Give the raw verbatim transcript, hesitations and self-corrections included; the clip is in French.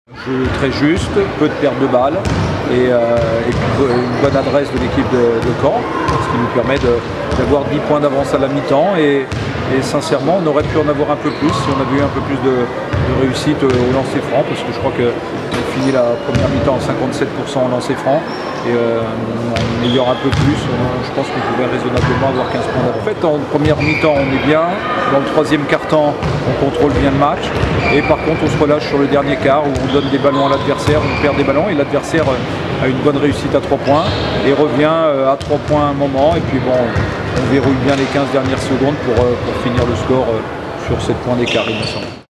Jeu très juste, peu de pertes de balles et, euh, et puis une bonne adresse de l'équipe de, de Caen, ce qui nous permet d'avoir dix points d'avance à la mi-temps et, et sincèrement on aurait pu en avoir un peu plus si on avait eu un peu plus de, de réussite au lancer franc, parce que je crois qu'on finit la première mi-temps à cinquante-sept pour cent en lancer franc et euh, en ayant un peu plus, on, je pense qu'on pouvait raisonnablement avoir quinze points d'avance. En fait, en première mi-temps on est bien, dans le troisième quart-temps on contrôle bien le match et par contre on se relâche sur le dernier quart où on donne des ballons à l'adversaire, on perd des ballons et l'adversaire a une bonne réussite à trois points et revient à trois points un moment et puis bon, on verrouille bien les quinze dernières secondes pour, pour finir le score sur sept points d'écart il me semble.